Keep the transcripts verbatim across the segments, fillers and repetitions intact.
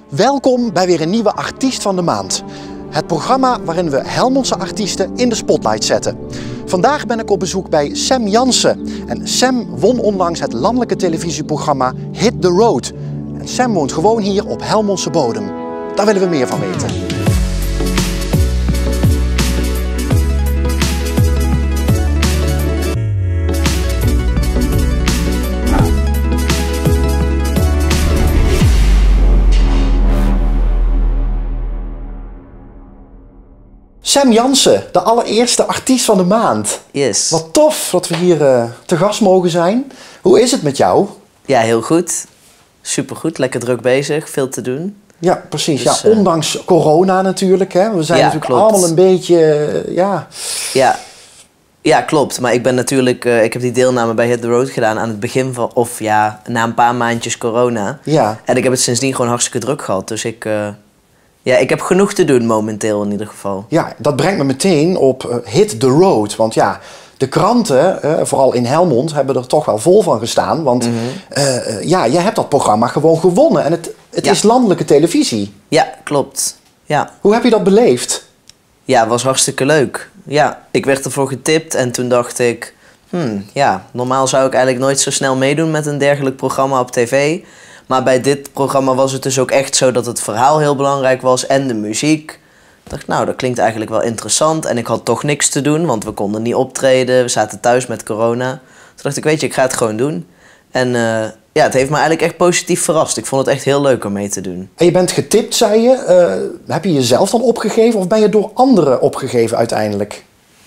Welkom bij weer een nieuwe Artiest van de Maand. Het programma waarin we Helmondse artiesten in de spotlight zetten. Vandaag ben ik op bezoek bij Sam Jansen. En Sam won onlangs het landelijke televisieprogramma Hit the Road. En Sam woont gewoon hier op Helmondse bodem. Daar willen we meer van weten. Sam Jansen, de allereerste artiest van de maand. Yes. Wat tof dat we hier uh, te gast mogen zijn. Hoe is het met jou? Ja, heel goed. Supergoed, lekker druk bezig, veel te doen. Ja, precies. Dus, ja, ondanks uh, corona natuurlijk. Hè. We zijn ja, natuurlijk klopt. allemaal een beetje, uh, ja... Ja. Ja, klopt. Maar ik ben natuurlijk, uh, ik heb die deelname bij Hit the Road gedaan aan het begin van, of ja, na een paar maandjes corona. Ja. En ik heb het sindsdien gewoon hartstikke druk gehad. Dus ik, uh, ja, ik heb genoeg te doen momenteel in ieder geval. Ja, dat brengt me meteen op uh, Hit the Road. Want ja, de kranten, uh, vooral in Helmond, hebben er toch wel vol van gestaan. Want mm-hmm. uh, uh, ja, jij hebt dat programma gewoon gewonnen. En het, het ja. is landelijke televisie. Ja, klopt. Ja. Hoe heb je dat beleefd? Ja, het was hartstikke leuk. Ja, ik werd ervoor getipt en toen dacht ik... Hmm, ja, normaal zou ik eigenlijk nooit zo snel meedoen met een dergelijk programma op tv. Maar bij dit programma was het dus ook echt zo dat het verhaal heel belangrijk was en de muziek. Ik dacht, nou, dat klinkt eigenlijk wel interessant. En ik had toch niks te doen, want we konden niet optreden. We zaten thuis met corona. Toen dacht ik, weet je, ik ga het gewoon doen. En uh, ja, het heeft me eigenlijk echt positief verrast. Ik vond het echt heel leuk om mee te doen. En je bent getipt, zei je. Uh, heb je jezelf dan opgegeven of ben je door anderen opgegeven uiteindelijk?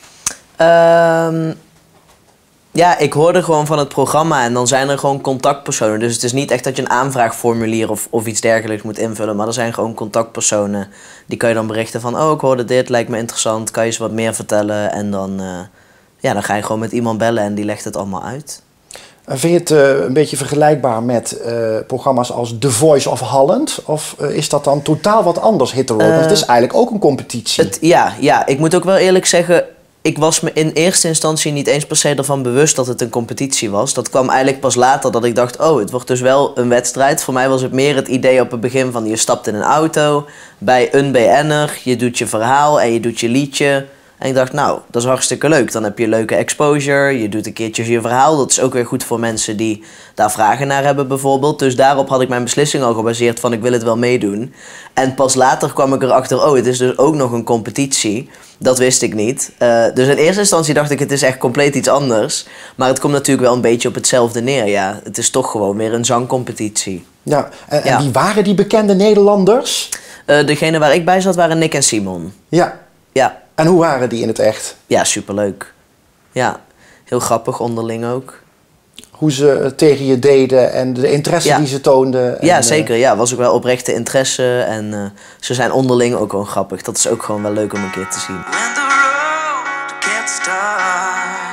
Um, ja, ik hoorde gewoon van het programma en dan zijn er gewoon contactpersonen. Dus het is niet echt dat je een aanvraagformulier of, of iets dergelijks moet invullen. Maar er zijn gewoon contactpersonen. Die kan je dan berichten van, oh, ik hoorde dit, lijkt me interessant. Kan je eens wat meer vertellen? En dan, uh, ja, dan ga je gewoon met iemand bellen en die legt het allemaal uit. Vind je het uh, een beetje vergelijkbaar met uh, programma's als The Voice of Holland? Of uh, is dat dan totaal wat anders, Hit the Road? Uh, Want het is eigenlijk ook een competitie. Het, ja, ja, ik moet ook wel eerlijk zeggen... Ik was me in eerste instantie niet eens per se ervan bewust dat het een competitie was. Dat kwam eigenlijk pas later dat ik dacht, oh, het wordt dus wel een wedstrijd. Voor mij was het meer het idee op het begin van je stapt in een auto bij een B N'er, je doet je verhaal en je doet je liedje. En ik dacht, nou, dat is hartstikke leuk. Dan heb je leuke exposure, je doet een keertje je verhaal. Dat is ook weer goed voor mensen die daar vragen naar hebben bijvoorbeeld. Dus daarop had ik mijn beslissing al gebaseerd van ik wil het wel meedoen. En pas later kwam ik erachter, oh, het is dus ook nog een competitie. Dat wist ik niet. Uh, dus in eerste instantie dacht ik, het is echt compleet iets anders. Maar het komt natuurlijk wel een beetje op hetzelfde neer, ja. Het is toch gewoon weer een zangcompetitie. Ja, en, ja. en wie waren die bekende Nederlanders? Uh, degene waar ik bij zat waren Nick en Simon. Ja. Ja. En hoe waren die in het echt? Ja, superleuk. Ja, heel grappig onderling ook. Hoe ze tegen je deden en de interesse ja. die ze toonden. En, ja, zeker. Ja, was ook wel oprechte interesse. En uh, ze zijn onderling ook gewoon grappig. Dat is ook gewoon wel leuk om een keer te zien. When the road gets dark,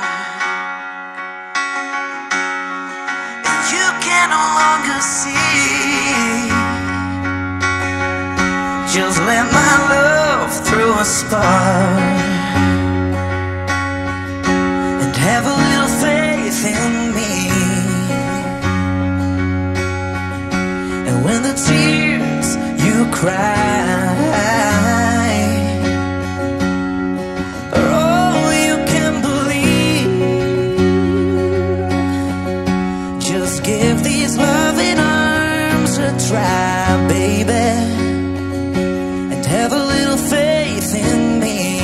and you can no longer see, just let my love through a spark, and have a little faith in me. And when the tears you cry are all you can believe, just give these loving arms a try, baby. Have a little faith in me.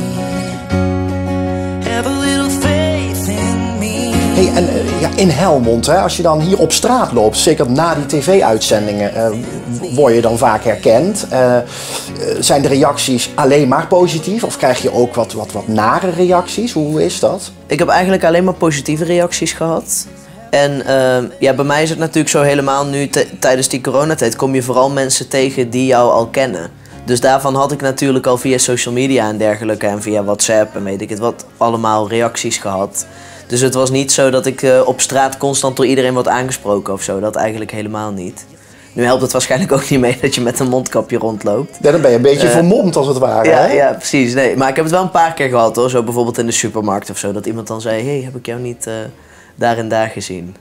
Have a little faith in me. Hey, en uh, ja, in Helmond, hè, als je dan hier op straat loopt, zeker na die tv-uitzendingen, uh, word je dan vaak herkend. Uh, uh, zijn de reacties alleen maar positief of krijg je ook wat, wat, wat nare reacties? Hoe is dat? Ik heb eigenlijk alleen maar positieve reacties gehad. En uh, ja, bij mij is het natuurlijk zo helemaal nu, tijdens die coronatijd kom je vooral mensen tegen die jou al kennen. Dus daarvan had ik natuurlijk al via social media en dergelijke en via WhatsApp en weet ik het wat allemaal reacties gehad. Dus het was niet zo dat ik uh, op straat constant door iedereen word aangesproken of zo. Dat eigenlijk helemaal niet. Nu helpt het waarschijnlijk ook niet mee dat je met een mondkapje rondloopt. Ja, dan ben je een beetje uh, vermomd als het ware. Ja, hè? ja, precies. Nee, maar ik heb het wel een paar keer gehad hoor. Zo bijvoorbeeld in de supermarkt of zo. Dat iemand dan zei, hé, hey, heb ik jou niet uh, daar en daar gezien.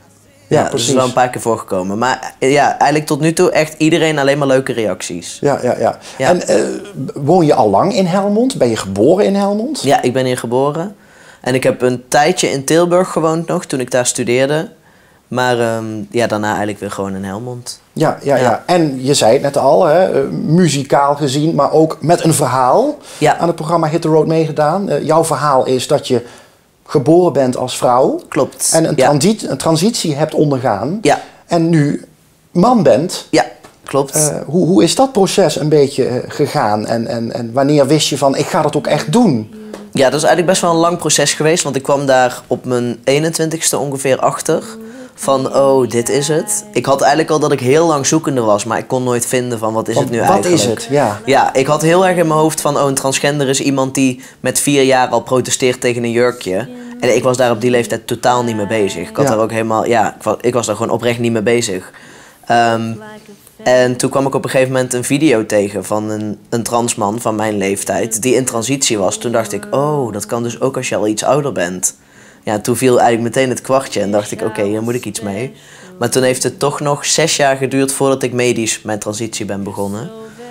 Ja, ja, precies. Dat is wel een paar keer voorgekomen. Maar ja, eigenlijk tot nu toe echt iedereen alleen maar leuke reacties. Ja, ja, ja. ja. En uh, woon je al lang in Helmond? Ben je geboren in Helmond? Ja, ik ben hier geboren. En ik heb een tijdje in Tilburg gewoond nog, toen ik daar studeerde. Maar um, ja, daarna eigenlijk weer gewoon in Helmond. Ja, ja, ja, ja. En je zei het net al, hè, uh, muzikaal gezien, maar ook met een verhaal ja. aan het programma Hit the Road meegedaan. Uh, jouw verhaal is dat je geboren bent als vrouw. Klopt. En een, ja. transit, een transitie hebt ondergaan. Ja. En nu man bent. Ja, klopt. Uh, hoe, hoe is dat proces een beetje uh, gegaan? En, en, en wanneer wist je van, ik ga dat ook echt doen? Ja, dat is eigenlijk best wel een lang proces geweest. Want ik kwam daar op mijn eenentwintigste ongeveer achter. Van, oh, dit is het. Ik had eigenlijk al dat ik heel lang zoekende was. Maar ik kon nooit vinden van, wat is het nu wat eigenlijk? Wat is het, ja. Ja, ik had heel erg in mijn hoofd van, oh, een transgender is iemand die met vier jaar al protesteert tegen een jurkje. En ik was daar op die leeftijd totaal niet mee bezig. Ik had ja. daar ook helemaal, ja, ik was, ik was daar gewoon oprecht niet mee bezig. Um, en toen kwam ik op een gegeven moment een video tegen van een, een transman van mijn leeftijd. Die in transitie was. Toen dacht ik, oh, dat kan dus ook als je al iets ouder bent. Ja, toen viel eigenlijk meteen het kwartje en dacht ik, oké, okay, hier moet ik iets mee. Maar toen heeft het toch nog zes jaar geduurd voordat ik medisch mijn transitie ben begonnen.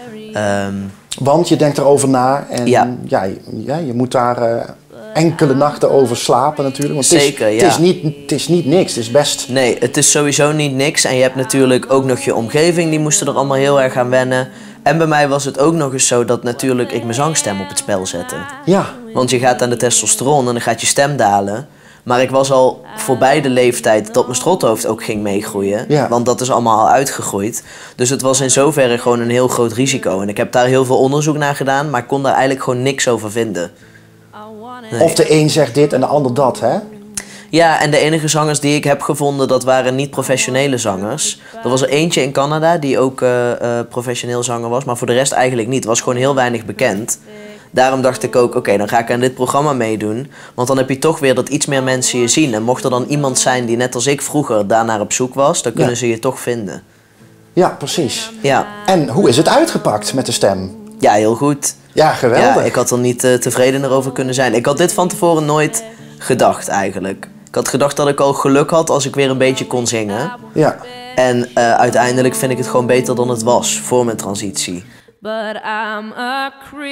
Um, Want je denkt erover na en ja, ja, ja je moet daar uh, enkele nachten over slapen natuurlijk. Want Zeker, het is, ja. Het is, niet, het is niet niks, het is best... Nee, het is sowieso niet niks. En je hebt natuurlijk ook nog je omgeving, die moesten er allemaal heel erg aan wennen. En bij mij was het ook nog eens zo dat natuurlijk ik mijn zangstem op het spel zette. Ja. Want je gaat aan de testosteron en dan gaat je stem dalen. Maar ik was al voorbij de leeftijd dat mijn strothoofd ook ging meegroeien. Ja. Want dat is allemaal al uitgegroeid. Dus het was in zoverre gewoon een heel groot risico. En ik heb daar heel veel onderzoek naar gedaan, maar ik kon daar eigenlijk gewoon niks over vinden. Nee. Of de een zegt dit en de ander dat, hè? Ja, en de enige zangers die ik heb gevonden, dat waren niet professionele zangers. Er was er eentje in Canada die ook uh, uh, professioneel zanger was, maar voor de rest eigenlijk niet. Het was gewoon heel weinig bekend. Daarom dacht ik ook, oké, okay, dan ga ik aan dit programma meedoen. Want dan heb je toch weer dat iets meer mensen je zien. En mocht er dan iemand zijn die net als ik vroeger daarnaar op zoek was, dan kunnen ja. ze je toch vinden. Ja, precies. Ja. En hoe is het uitgepakt met de stem? Ja, heel goed. Ja, geweldig. Ja, ik had er niet uh, tevredener over kunnen zijn. Ik had dit van tevoren nooit gedacht eigenlijk. Ik had gedacht dat ik al geluk had als ik weer een beetje kon zingen. Ja. En uh, uiteindelijk vind ik het gewoon beter dan het was voor mijn transitie. But I'm a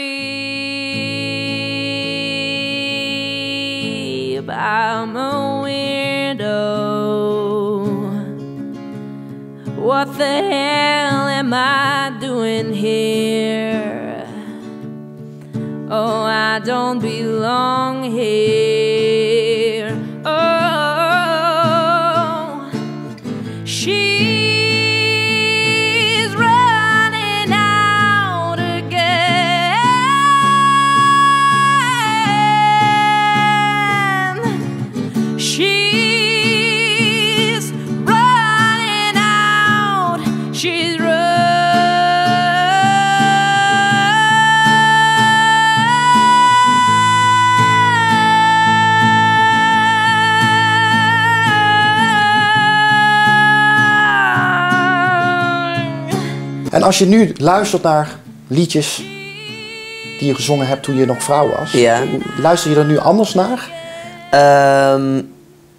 creep, I'm a weirdo. What the hell am I doing here? Oh, I don't belong here. Oh, she En als je nu luistert naar liedjes die je gezongen hebt toen je nog vrouw was, ja. luister je er nu anders naar? Um,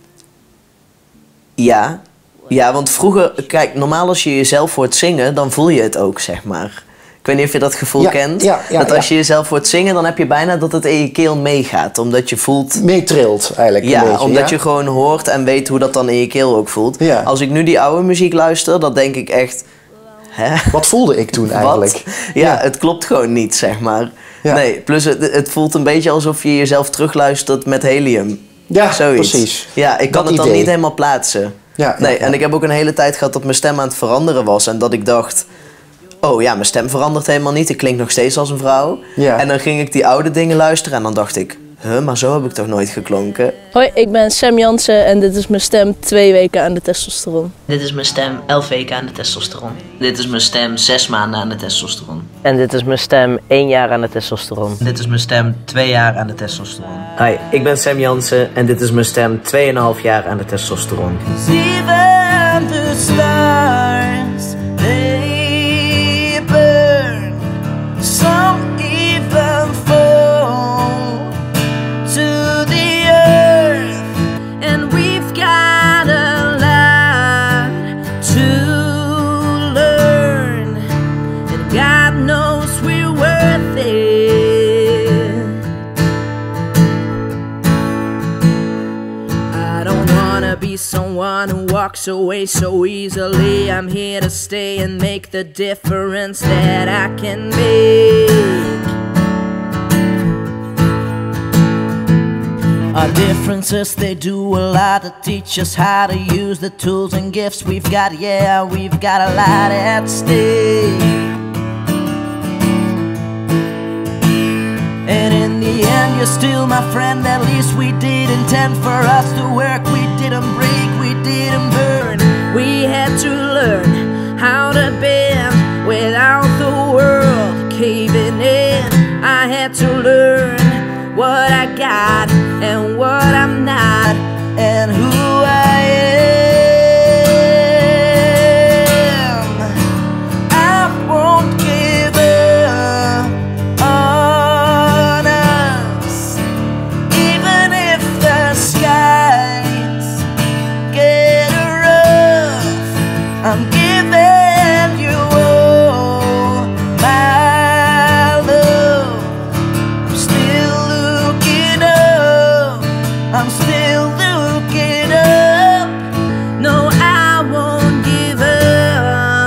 ja. Ja, want vroeger, kijk, normaal als je jezelf hoort zingen, dan voel je het ook, zeg maar. Ik weet niet of je dat gevoel ja, kent. Ja, ja, dat als ja. je jezelf hoort zingen, dan heb je bijna dat het in je keel meegaat. Omdat je voelt... Meetrilt eigenlijk ja, een beetje. omdat ja? je gewoon hoort en weet hoe dat dan in je keel ook voelt. Ja. Als ik nu die oude muziek luister, dan denk ik echt... Hè? Wat voelde ik toen eigenlijk? Ja, ja, het klopt gewoon niet, zeg maar. Ja. Nee, plus het, het voelt een beetje alsof je jezelf terugluistert met helium. Ja, zoiets. Precies. Ja, ik kan dat het dan idee. niet helemaal plaatsen. Ja, nee, ja, ja. En ik heb ook een hele tijd gehad dat mijn stem aan het veranderen was. En dat ik dacht, oh ja, mijn stem verandert helemaal niet. Ik klink nog steeds als een vrouw. Ja. En dan ging ik die oude dingen luisteren en dan dacht ik... Huh, maar zo heb ik toch nooit geklonken? Hoi, ik ben Sam Jansen en dit is mijn stem twee weken aan de testosteron. Dit is mijn stem elf weken aan de testosteron. Dit is mijn stem zes maanden aan de testosteron. En dit is mijn stem één jaar aan de testosteron. Dit is mijn stem twee jaar aan de testosteron. Hi, ik ben Sam Jansen en dit is mijn stem tweeënhalf jaar aan de testosteron. Even the stars, they burn. Some even fall to the earth. And we've got a life walks away so easily. I'm here to stay and make the difference that I can make. Our differences, they do a lot to teach us how to use the tools and gifts we've got. Yeah, we've got a lot at stake. And in the end, you're still my friend. At least we did intend for us to work. We didn't break, we didn't burn. We had to learn how to bend without the world caving in. I had to learn what I got and what I'm not, and who I am. I won't give up on us, even if the skies get rough. I'm giving you all my love. I'm still looking up. I'm still looking up. No, I won't give up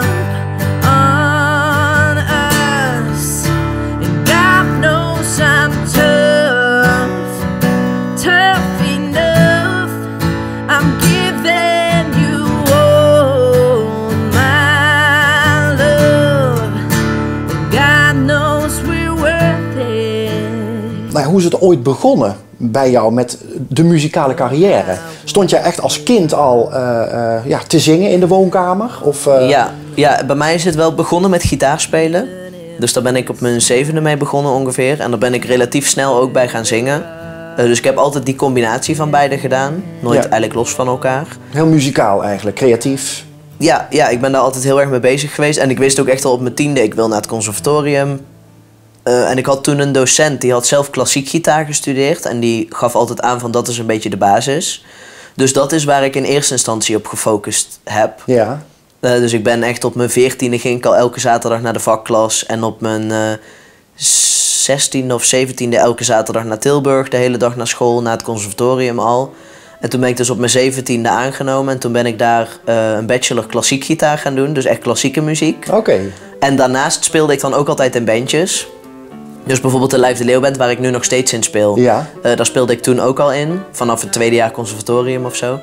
on us. And God knows I'm tough, tough enough. I'm giving you all my love. And God knows we're worth it. Nou, hoe is het ooit begonnen bij jou met de muzikale carrière? Stond jij echt als kind al uh, uh, ja, te zingen in de woonkamer? Of, uh... Ja, ja, bij mij is het wel begonnen met gitaarspelen. Dus daar ben ik op mijn zevende mee begonnen ongeveer. En daar ben ik relatief snel ook bij gaan zingen. Uh, dus ik heb altijd die combinatie van beide gedaan. Nooit Ja. eigenlijk los van elkaar. Heel muzikaal eigenlijk, creatief. Ja, ja, ik ben daar altijd heel erg mee bezig geweest. En ik wist ook echt al op mijn tiende, ik wil naar het conservatorium. Uh, en ik had toen een docent, die had zelf klassiek gitaar gestudeerd. En die gaf altijd aan van dat is een beetje de basis. Dus dat is waar ik in eerste instantie op gefocust heb. Ja. Uh, dus ik ben echt op mijn veertiende ging ik al elke zaterdag naar de vakklas. En op mijn uh, zestiende of zeventiende elke zaterdag naar Tilburg. De hele dag naar school, naar het conservatorium al. En toen ben ik dus op mijn zeventiende aangenomen. En toen ben ik daar uh, een bachelor klassiek gitaar gaan doen. Dus echt klassieke muziek. Oké. Okay. En daarnaast speelde ik dan ook altijd in bandjes. Dus bijvoorbeeld de Lijf de Leeuw band waar ik nu nog steeds in speel. Ja. Uh, daar speelde ik toen ook al in. Vanaf het tweede jaar conservatorium of zo.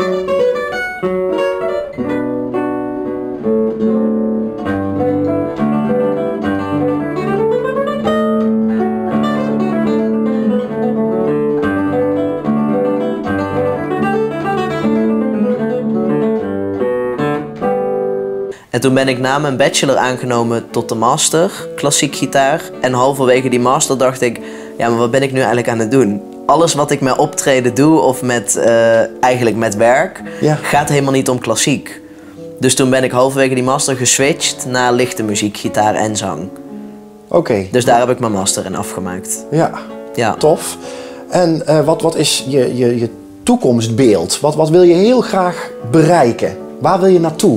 En toen ben ik na mijn bachelor aangenomen tot de master, klassiek gitaar. En halverwege die master dacht ik, ja, maar wat ben ik nu eigenlijk aan het doen? Alles wat ik met optreden doe of met, uh, eigenlijk met werk, Ja. gaat helemaal niet om klassiek. Dus toen ben ik halverwege die master geswitcht naar lichte muziek, gitaar en zang. Oké. Okay. Dus daar heb ik mijn master in afgemaakt. Ja, Ja. tof. En uh, wat, wat is je, je, je toekomstbeeld? Wat, wat wil je heel graag bereiken? Waar wil je naartoe?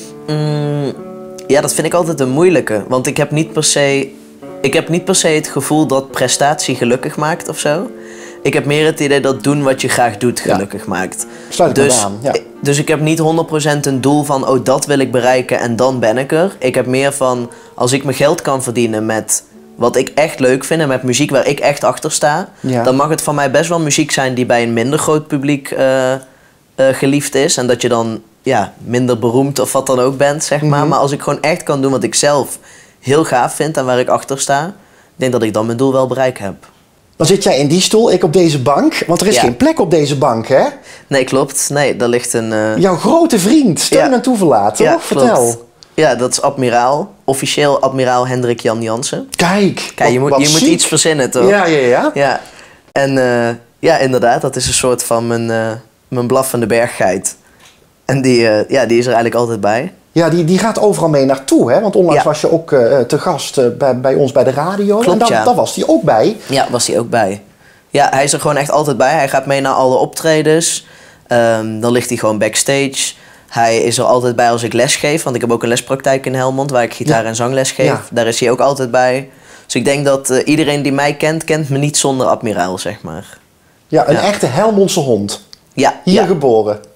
Mm, ja, dat vind ik altijd een moeilijke. Want ik heb niet per se, ik heb niet per se het gevoel dat prestatie gelukkig maakt of zo. Ik heb meer het idee dat doen wat je graag doet gelukkig ja. maakt. Sluit ik dus, aan. Ja. Dus ik heb niet honderd procent een doel van, oh, dat wil ik bereiken en dan ben ik er. Ik heb meer van, als ik mijn geld kan verdienen met wat ik echt leuk vind en met muziek waar ik echt achter sta, ja. dan mag het van mij best wel muziek zijn die bij een minder groot publiek uh, uh, geliefd is. En dat je dan ja, minder beroemd of wat dan ook bent, zeg maar. Mm-hmm. Maar als ik gewoon echt kan doen wat ik zelf heel gaaf vind en waar ik achter sta, ik denk dat ik dan mijn doel wel bereikt heb. Dan zit jij in die stoel, ik op deze bank. Want er is ja. geen plek op deze bank, hè? Nee, klopt. Nee, daar ligt een... Uh... Jouw grote vriend, steun ja. en toeverlaat, toch? Ja, Vertel. Klopt. Ja, dat is admiraal. Officieel admiraal Hendrik Jan Jansen. Kijk, Kijk, je wat, moet, wat je moet iets verzinnen, toch? Ja, ja, ja. ja. En uh, ja, inderdaad, dat is een soort van mijn, uh, mijn blaffende berggeit. En die, uh, ja, die is er eigenlijk altijd bij. Ja, die, die gaat overal mee naartoe, hè? Want onlangs ja. was je ook uh, te gast uh, bij, bij ons bij de radio. Klopt, en daar, ja. daar was hij ook bij. Ja, was hij ook bij. Ja, hij is er gewoon echt altijd bij. Hij gaat mee naar alle optredens. Um, dan ligt hij gewoon backstage. Hij is er altijd bij als ik les geef. Want ik heb ook een lespraktijk in Helmond waar ik gitaar ja. en zangles geef. Ja. Daar is hij ook altijd bij. Dus ik denk dat uh, iedereen die mij kent, kent me niet zonder admiraal, zeg maar. Ja, een ja. echte Helmondse hond. Ja. Hier ja. geboren.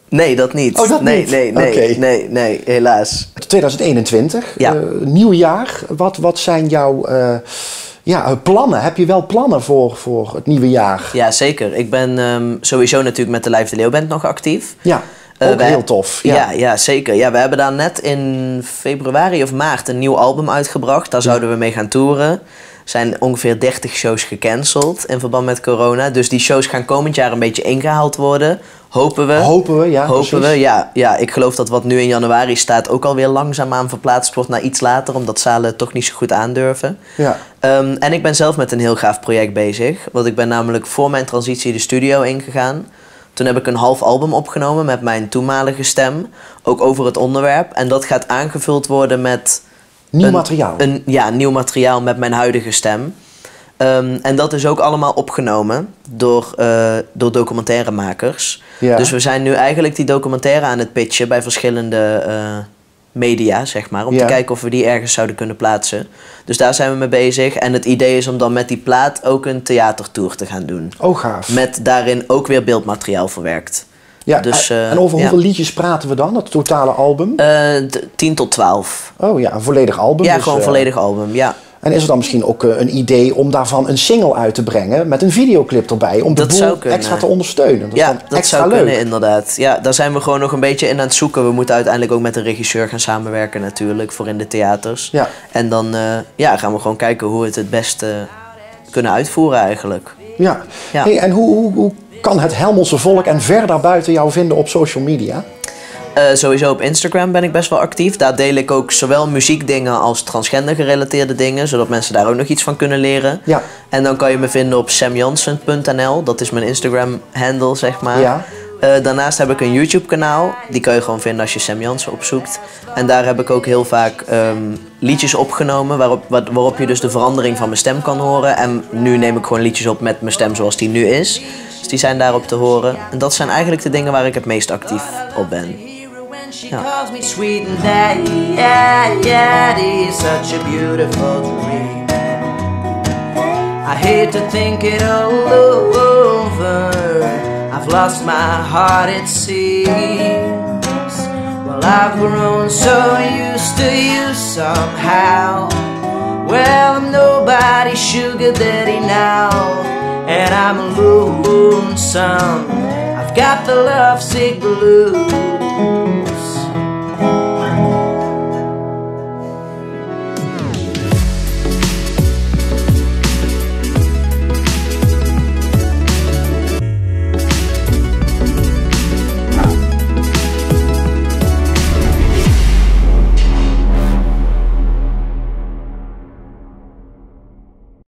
Nee, dat niet. Oh, dat nee, niet? Nee, nee, Oké. nee, nee, helaas. twintig eenentwintig, Ja. uh, nieuw jaar. Wat, wat zijn jouw uh, ja, plannen? Heb je wel plannen voor, voor het nieuwe jaar? Ja, zeker. Ik ben um, sowieso natuurlijk met de Live de Leeuw Band nog actief. Ja, Uh, ook wij, heel tof. Ja. Ja, ja, zeker. Ja, we hebben daar net in februari of maart een nieuw album uitgebracht. Daar zouden we mee gaan toeren. Er zijn ongeveer dertig shows gecanceld in verband met corona. Dus die shows gaan komend jaar een beetje ingehaald worden. Hopen we. Hopen we, ja. Hopen precies. we, ja. Ja, ik geloof dat wat nu in januari staat ook alweer langzaamaan verplaatst wordt naar iets later. Omdat zalen het toch niet zo goed aandurven. Ja. Um, en ik ben zelf met een heel gaaf project bezig. Want ik ben namelijk voor mijn transitie de studio ingegaan. Toen heb ik een half album opgenomen met mijn toenmalige stem. Ook over het onderwerp. En dat gaat aangevuld worden met... Nieuw een, materiaal. Een, ja, nieuw materiaal met mijn huidige stem. Um, en dat is ook allemaal opgenomen door, uh, door documentairemakers. Ja. Dus we zijn nu eigenlijk die documentaire aan het pitchen bij verschillende uh, media, zeg maar. Om Ja. te kijken of we die ergens zouden kunnen plaatsen. Dus daar zijn we mee bezig. En het idee is om dan met die plaat ook een theatertour te gaan doen. Oh, gaaf. Met daarin ook weer beeldmateriaal verwerkt. Ja, dus, uh, en over ja. hoeveel liedjes praten we dan, het totale album? Uh, tien tot twaalf. Oh ja, een volledig album. Ja, dus, gewoon een uh, volledig album, ja. En is er dan misschien ook uh, een idee om daarvan een single uit te brengen met een videoclip erbij, om de Dat boel zou kunnen. extra te ondersteunen? Dat Ja, is dan dat extra zou leuk. kunnen inderdaad. Ja, daar zijn we gewoon nog een beetje in aan het zoeken. We moeten uiteindelijk ook met een regisseur gaan samenwerken natuurlijk, voor in de theaters. Ja. En dan uh, ja, gaan we gewoon kijken hoe we het het beste kunnen uitvoeren eigenlijk. Ja. Ja. Hey, en hoe, hoe, hoe kan het Helmondse volk en ver daarbuiten jou vinden op social media? Uh, sowieso op Instagram ben ik best wel actief. Daar deel ik ook zowel muziekdingen als transgender gerelateerde dingen, zodat mensen daar ook nog iets van kunnen leren. Ja. En dan kan je me vinden op sam jansen punt n l. Dat is mijn Instagram handle, zeg maar. Ja. Uh, daarnaast heb ik een YouTube kanaal. Die kan je gewoon vinden als je Sam Jansen opzoekt. En daar heb ik ook heel vaak um, liedjes opgenomen waarop, waar, waarop je dus de verandering van mijn stem kan horen. En nu neem ik gewoon liedjes op met mijn stem zoals die nu is. Dus die zijn daarop te horen. En dat zijn eigenlijk de dingen waar ik het meest actief op ben. She calls me sweet and daddy, yeah, yeah, it is such a beautiful dream. I hate to think it all over, I've lost my heart it seems. Well, I've grown so used to you somehow. Well, I'm nobody's sugar daddy now, and I'm lonesome. I've got the lovesick blues.